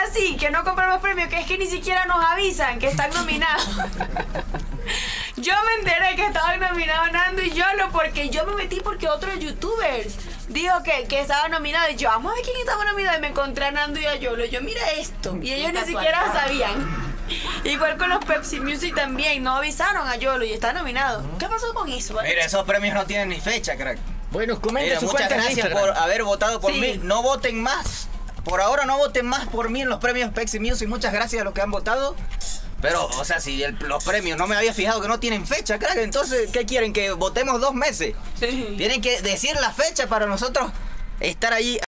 así? Que no compramos premios, que es que ni siquiera nos avisan que están nominados. Yo me enteré que estaban nominados Nando y Yolo porque yo me metí porque otros youtubers dijo que estaba nominado y yo, vamos a ver quién estaba nominado y me encontré a Nando y a Yolo. Yo, mira esto. Y ellos ni siquiera sabían. Igual con los Pepsi Music también, no avisaron a Yolo y está nominado. ¿Qué pasó con eso? Mira, esos premios no tienen ni fecha, crack. Bueno, comenten Mira, su muchas cuenta en gracias Instagram. por haber votado por Sí. mí. No voten más. Por ahora no voten más por mí en los premios Pepsi Music. Muchas gracias a los que han votado. Pero, o sea, si los premios no me había fijado que no tienen fecha, crack, entonces, ¿qué quieren? ¿Que votemos 2 meses? Sí. Tienen que decir la fecha para nosotros estar ahí